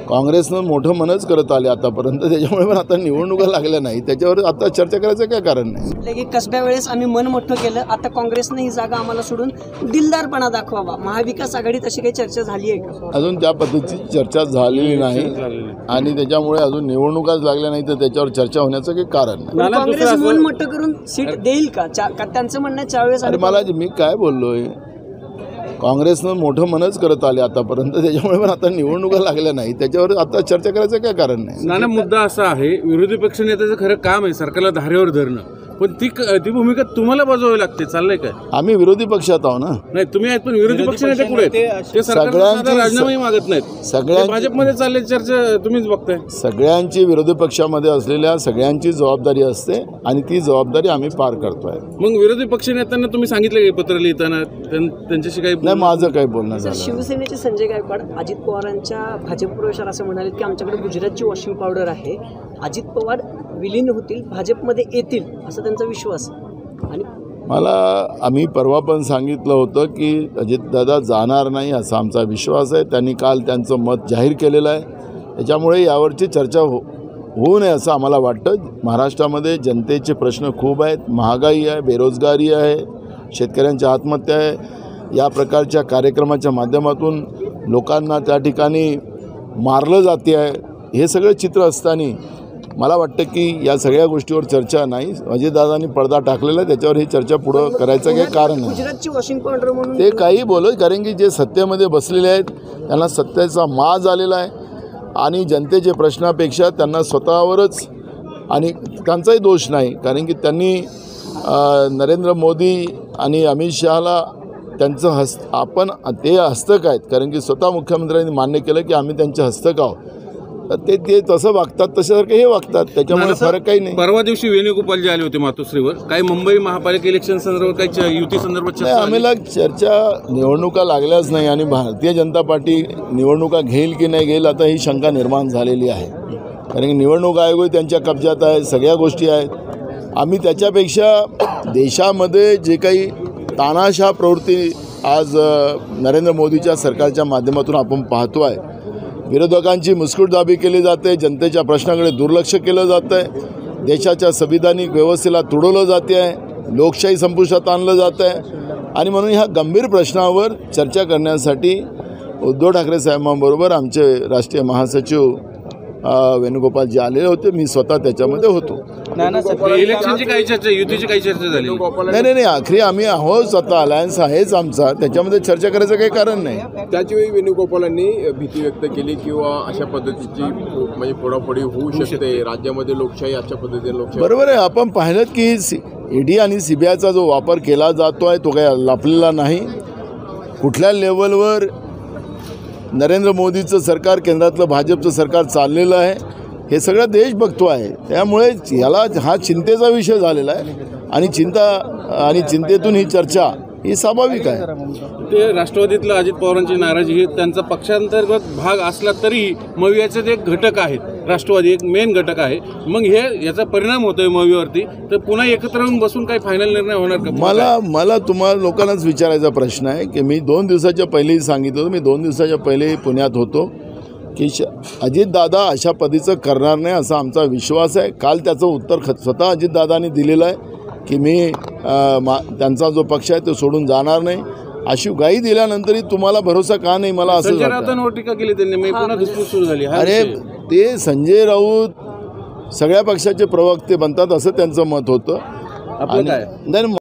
काँग्रेसनं मोठं मनच करत आले आतापर्यंत, त्याच्यामुळे पण आता निवडणुका लागल्या नाही, त्याच्यावर आता चर्चा करायचं काय कारण नाही. की कसब्या वेळेस आम्ही मन मोठं केलं, आता काँग्रेसने ही जागा आम्हाला सोडून दिलदारपणा दाखवावा, महाविकास आघाडीत अशी काही चर्चा झाली आहे का? अजून त्या पद्धतीची चर्चा झालेली नाही आणि त्याच्यामुळे अजून निवडणुकाच लागल्या नाही तर त्याच्यावर चर्चा होण्याचं काही कारण नाही. काँग्रेस मन मोठं करून सीट देईल का? त्यांचं म्हणणं 4 वेळेस. अरे मला मी काय बोललोय, काँग्रेसनं मोठं मनच करत आले आतापर्यंत, त्याच्यामुळे पण आता निवडणुका लागल्या नाही, त्याच्यावर आता चर्चा करायचं काय कारण नाही. नाना, मुद्दा असा आहे, विरोधी पक्षनेत्याचं खरं काम आहे सरकारला धारेवर धरणं, पण ती भूमिका तुम्हाला बजावावी लागते. चाललंय काय? आम्ही विरोधी पक्षात आहो ना. नाही, तुम्ही आहेत, पण विरोधी पक्षनेते कुठे आहेत? ते सरकारचा राजीनामाही मागत नाहीत. सगळ्यांची भाजपमध्ये चालले चर्चा तुम्हीच बघताय. सगळ्यांची विरोधी पक्षामध्ये असलेल्या सगळ्यांची जबाबदारी असते आणि ती जबाबदारी आम्ही पार करतोय. मग विरोधी पक्षनेत्यांना तुम्ही सांगितलं की पत्र लिहिताना त्यांच्याशी काही नाही, माझं काही बोलणं झालं. शिवसेनेचे संजय गायकवाड अजित पवारांच्या भाजप प्रवेशावर असं म्हणाले की आमच्याकडे गुजरातची वॉशिंग पावडर आहे, अजित पवार विलीन होतील, भाजपमध्ये येतील, असा त्यांचा विश्वास. आणि आम्ही परवा पण सांगितलं होतं की अजितदादा जाणार नाही असा आमचा विश्वास आहे. त्यांनी काल त्यांचं मत जाहीर केलेलं आहे, त्याच्यामुळे यावरची चर्चा होऊ नये असं आम्हाला वाटतं. महाराष्ट्रामध्ये जनतेचे प्रश्न खूप आहेत, महागाई आहे, बेरोजगारी आहे, शेतकऱ्यांच्या आत्महत्या आहे. या प्रकारच्या कार्यक्रमाच्या माध्यमातून लोकांना त्या ठिकाणी मारलं जाते आहे, हे सगळं चित्र असताना मला वाटतं की या सगळ्या गोष्टीवर चर्चा नाही. अजितदादांनी पडदा टाकलेला आहे, त्याच्यावर ही चर्चा पुढं करायचं काही कारण नाही. गुजरातची वॉशिंग पावडर म्हणून ते काही बोलत, कारण की जे सत्तेमध्ये बसलेले आहेत त्यांना सत्तेचा माज आलेला आहे आणि जनतेच्या प्रश्नापेक्षा त्यांना स्वतःवरच, आणि त्यांचाही दोष नाही, कारण की त्यांनी नरेंद्र मोदी आणि अमित शहाला त्यांचं आपण ते हस्तक आहेत, कारण की स्वतः मुख्यमंत्र्यांनी मान्य केलं की आम्ही त्यांचे हस्तक आहोत. ते तसं वागतात, तशासारखे हे वागतात, त्याच्यामुळे फरक काही नाही. परवा दिवशी वेणुगोपाल जे आले होते मातोश्रीवर, काही मुंबई महापालिका इलेक्शन संदर्भात काही युती संदर्भात आम्हाला चर्चा, निवडणुका लागल्याच नाही आणि भारतीय जनता पार्टी निवडणुका घेईल की नाही घेईल आता ही शंका निर्माण झालेली आहे, कारण की निवडणूक आयोग त्यांच्या कब्जात आहे, सगळ्या गोष्टी आहेत. आम्ही त्याच्यापेक्षा देशामध्ये जे काही तानाशाह प्रवृत्ती आज नरेंद्र मोदीच्या सरकारच्या माध्यमातून आपण पाहतो आहे, विरोधकांची मुस्कुटदाबी केली जाते, जनतेच्या प्रश्नाकडे दुर्लक्ष केलं जातं आहे, देशाच्या संविधानिक व्यवस्थेला तुडवलं जाते आहे, लोकशाही संपुष्टात आणलं जातं आहे. आणि म्हणून ह्या गंभीर प्रश्नावर चर्चा करण्यासाठी उद्धव ठाकरे साहेबांबरोबर आमचे राष्ट्रीय महासचिव वेणुगोपालजी आलेले होते, मी स्वतः त्याच्यामध्ये होतो. इलेक्शनची काही चर्चा, युतीची काही चर्चा झाली नाही, आखरी आम्ही आहोत, स्वतः अलायन्स आहेच आमचा, त्याच्यामध्ये चर्चा करायचं काही कारण नाही. त्याचवेळी वेणुगोपालांनी भीती व्यक्त केली किंवा अशा पद्धतीची म्हणजे फोडाफोडी होऊ शकते राज्यामध्ये, लोकशाही अशा पद्धतीने लोकशाही. बरोबर आहे, आपण पाहिलं की ईडी आणि सीबीआयचा जो वापर केला जातो आहे तो काही लपलेला नाही. कुठल्या लेवलवर नरेंद्र मोदीचं सरकार, केंद्रातलं भाजपचं सरकार चाललेलं आहे हे सगळं देश बघतो आहे, त्यामुळे याला हा चिंतेचा विषय झालेला आहे आणि चिंतेतून ही चर्चा ही स्वाभाविक आहे. ते राष्ट्रवादीतलं अजित पवारांची नाराजी ही त्यांचा पक्षांतर्गत भाग असला तरी मवियाचे ते एक घटक आहेत, राष्ट्रवादी एक मेन घटक आहे. मग याचा परिणाम होतोय मवियावरती, तर पुन्हा एकत्र येऊन बसून काही फायनल निर्णय होणार का? मला तुम्हाला लोकांनाच विचारायचा प्रश्न आहे की मी 2 दिवसाच्या पहिलेही सांगितलं होतं, मी 2 दिवसाच्या पहिलेही पुण्यात होतो की अजितदादा अशा पद्धतीचं करणार नाही असा आमचा विश्वास आहे. काल त्याचं उत्तर स्वतः अजितदादांनी दिलेलं आहे की मी त्यांचा जो पक्ष आहे तो सोडून जाणार नाही. अशी ग्वाही दिल्यानंतरही तुम्हाला भरोसा का नाही, मला असं टीका केली त्यांनी, सुरू झाली. अरे ते संजय राऊत सगळ्या पक्षाचे प्रवक्ते बनतात असं त्यांचं मत होतं. आपलं काय? नाही